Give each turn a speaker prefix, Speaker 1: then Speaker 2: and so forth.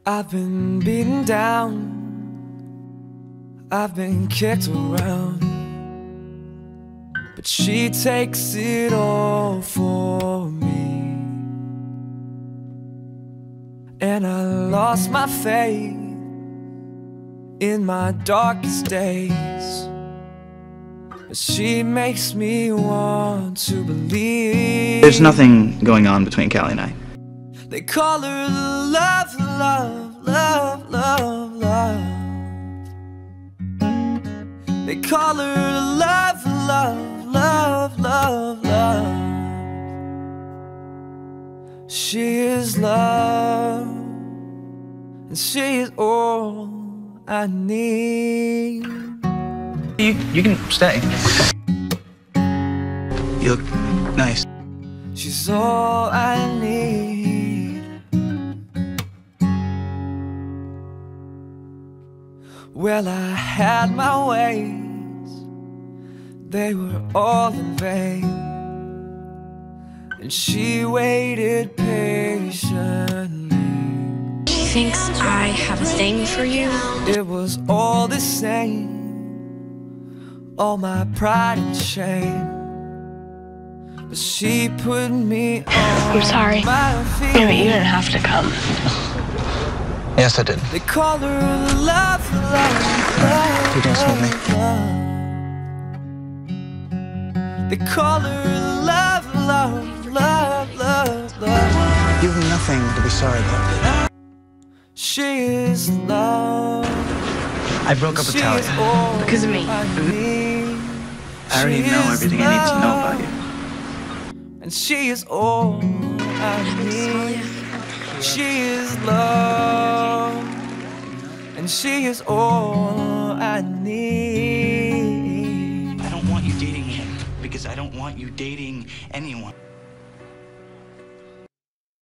Speaker 1: I've been beaten down, I've been kicked around, but she takes it all for me. And I lost my faith in my darkest days, but she makes me want to believe.
Speaker 2: There's nothing going on between Callie and I.
Speaker 1: They call her love, love, love, love, love. They call her love, love, love, love, love. She is love, and she is all I need.
Speaker 2: You can stay. You look nice.
Speaker 1: She's all I need. Well, I had my ways, they were all in vain, and she waited patiently.
Speaker 3: She thinks I have a thing for you.
Speaker 1: It was all the same, all my pride and shame, but she put me on.
Speaker 3: I'm sorry.
Speaker 1: My feet.
Speaker 3: No, you didn't have to come.
Speaker 2: Yes, I did.
Speaker 1: They call her love, love, love.
Speaker 2: You dance with me.
Speaker 1: They call her love, love, love, love, love.
Speaker 2: You have nothing to be sorry about.
Speaker 1: She is love.
Speaker 2: I broke up with Callie.
Speaker 3: Because of me.
Speaker 2: I already know everything I need to know about you.
Speaker 1: And she is all I need. She is love, and she is all I need.
Speaker 2: I don't want you dating him because I don't want you dating anyone.